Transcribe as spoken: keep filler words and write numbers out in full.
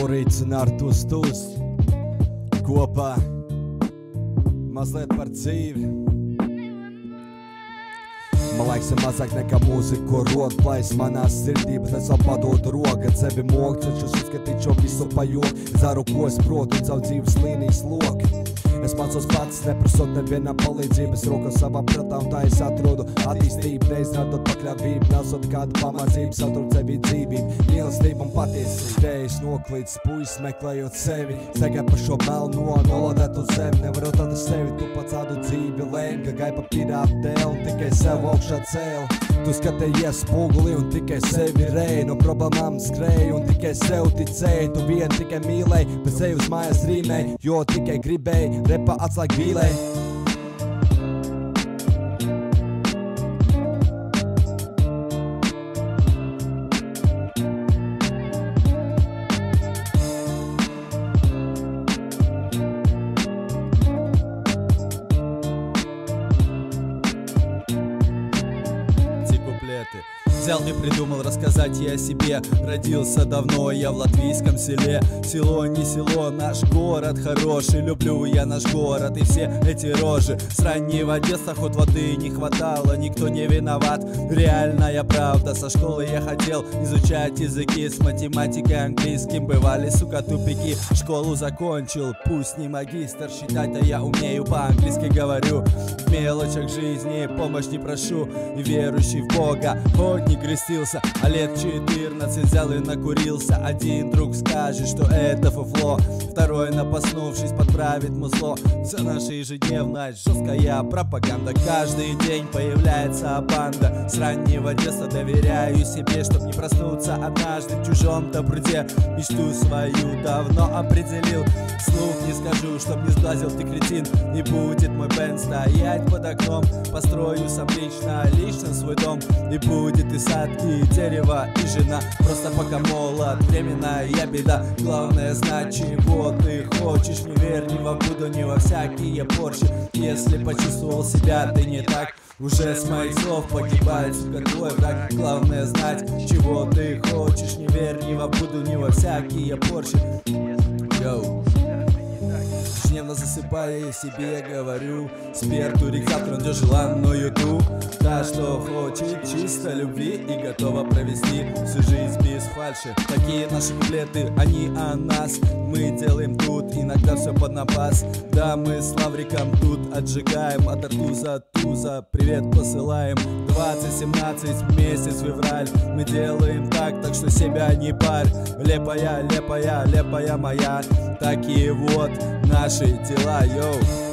Laurīts un Artūs Tūs kopā mazliet par dzīvi. Man laiks ir mazāk nekā mūzika, ko rod plais manā sirdī, bet es vēl padodu roku, kad sevi moku, cenšos uzskatīt šo visu pa joku. Zaru, ko es protu, un savu dzīves līnijas loki. Es mācos pats, neprasot nevienam palīdzības, rokos savā prātā, un tā es atrodu attīstību, neizrādot pakļāvību, nesot kādu pamācību, satrūt sevi dzīvību, mīlestību un patiesību. Te es noklīdz puisis, meklējot sevi, stegai par šo melno, nolādētu zemi, nevarot tādu sevi, tu pats tādu dzīvi lēm, ka gai pa pirātu dēl, un tikai sev augšā cēl. Tu skatējies spoguli un tikai sevi rēji, no problēmām skrēji un tikai sev ticēji. Tu vien tikai mīlēji, bet sevi uz mājas rīmēji, jo tikai gribēji, repa atslēg vīlēji. Взял и придумал рассказать я о себе. Родился давно я в латвийском селе. Село не село, наш город хороший. Люблю я наш город и все эти рожи. С раннего детства хоть воды не хватало, никто не виноват, реальная правда. Со школы я хотел изучать языки, с математикой, английским бывали, сука, тупики. Школу закончил, пусть не магистр, считать-то я умею, по-английски говорю. В мелочах жизни помощь не прошу, и верующий в Бога хоть не крестился, а лет четырнадцать взял и накурился. Один друг скажет, что это фуфло, второй, напоснувшись, подправит музло. Вся наша ежедневность, жесткая пропаганда. Каждый день появляется банда. С раннего детства доверяю себе, чтоб не проснуться однажды в чужом-то пруде. Мечту свою давно определил, слух не скажу, чтоб не сглазил ты, кретин. Не будет мой бенд стоять под окном, построю сам лично, лично свой дом. И будет и сад, и дерево, и жена. Просто пока молод, временная беда. Главное знать, чего ты хочешь. Не верь ни во Будду, ни во всякие порчи. Если почувствовал себя ты не так, уже с моих слов погибает, сука, твой враг. Главное знать, чего ты хочешь. Не верь ни во Будду, ни во всякие порчи. Йоу. Ежедневно засыпая, я себе говорю: сперту рекатрон где желанную ту, та, что хочет чисто любви и готова провести всю жизнь без фальши. Такие наши куплеты, они о нас. Мы делаем тут иногда все под напас. Да, мы с Лавриком тут отжигаем от Артуза Туза. Привет посылаем. Двадцать семнадцать, месяц февраль. Мы делаем так, так что себя не парь. Лепая, лепая, лепая моя. Такие вот наши дела, йоу.